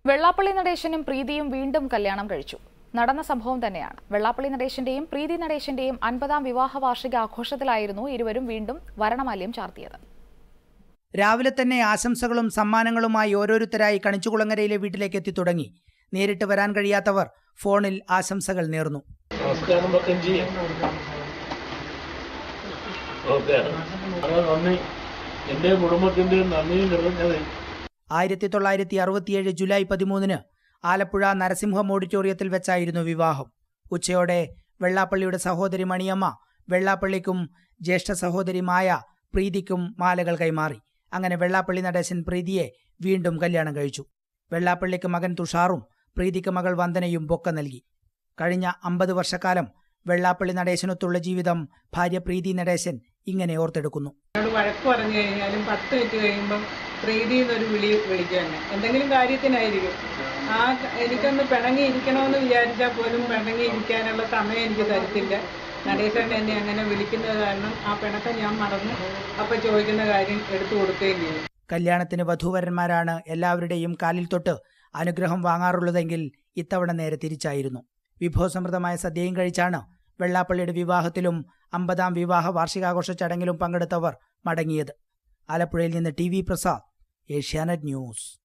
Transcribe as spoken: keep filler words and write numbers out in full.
വെള്ളാപ്പള്ളി നടേശനും പ്രീതിയും വീണ്ടും കല്യാണം കഴിച്ചു. നടന്ന സംഭവം തന്നെയാണ്. വെള്ളാപ്പള്ളി നടേശന്റെയും പ്രീതി നടേശന്റെയും അൻപതാം വിവാഹ വാർഷിക ആഘോഷത്തിലായിരുന്നു ഇരുവരും വീണ്ടും വരണമാല്യം ചാർത്തിയത്. രാവിലെ തന്നെ ആശംസകളും സമ്മാനങ്ങളുമായി ഓരോരുത്തരായി കണിച്ചുകുളങ്ങരയിലെ വീട്ടിലേക്ക് എത്തി തുടങ്ങി. നേരിട്ട് വരാൻ കഴിയാത്തവർ ഫോണിൽ ആശംസകൾ നേർന്നു. ആയിരത്തി തൊള്ളായിരത്തി അറുപത്തിയേഴ് ജൂലൈ പതിമൂന്നിന് ആലപ്പുഴ നരസിംഹം ഓഡിറ്റോറിയത്തിൽ വെച്ചായിരുന്നു വിവാഹം. ഉച്ചയോടെ വെള്ളാപ്പള്ളിയുടെ സഹോദരി മണിയമ്മ വെള്ളാപ്പള്ളിക്കും ജ്യേഷ്ഠ സഹോദരി മായ പ്രീതിക്കും മാലകൾ കൈമാറി. അങ്ങനെ വെള്ളാപ്പള്ളി നടേശൻ പ്രീതിയെ വീണ്ടും കല്യാണം കഴിച്ചു. വെള്ളാപ്പള്ളിക്ക് മകൻ തുഷാറും പ്രീതിക്ക് മകൾ വന്ദനയും ബൊക്ക നൽകി. കഴിഞ്ഞ അമ്പത് വർഷക്കാലം വെള്ളാപ്പള്ളി നടേശനൊത്തുള്ള ജീവിതം ഭാര്യ പ്രീതി നടേശൻ ഇങ്ങനെ ഓർത്തെടുക്കുന്നു. വഴക്ക് പറഞ്ഞു കഴിഞ്ഞാലും പത്ത് മിനിറ്റ് കഴിയുമ്പം പ്രീതി എന്നൊരു വിളി വിളിക്കാൻ എന്തെങ്കിലും കാര്യത്തിനായിരിക്കും. ആ എനിക്കൊന്ന് പിണങ്ങിയിരിക്കണമെന്ന് വിചാരിച്ചാൽ പോലും പിണങ്ങിയിരിക്കാനുള്ള സമയം എനിക്ക് തരത്തില്ല. നടേശൻ എന്നെ അങ്ങനെ വിളിക്കുന്നത് കാരണം ആ പിണക്കം ഞാൻ മറന്ന് അപ്പൊ ചോദിക്കുന്ന കാര്യം എടുത്തു കൊടുക്കുകയും ചെയ്യും. കല്യാണത്തിന് വധൂവരന്മാരാണ് എല്ലാവരുടെയും കാലിൽ തൊട്ട് അനുഗ്രഹം വാങ്ങാറുള്ളതെങ്കിൽ ഇത്തവണ നേരെ തിരിച്ചായിരുന്നു. വിഭവസമൃദ്ധമായ സദ്യയും കഴിച്ചാണ് വെള്ളാപ്പള്ളിയുടെ വിവാഹത്തിലും അമ്പതാം വിവാഹ വാർഷികാഘോഷ ചടങ്ങിലും പങ്കെടുത്തവർ മടങ്ങിയത്. ആലപ്പുഴയിൽ നിന്ന് T V Prasad, Asianet news.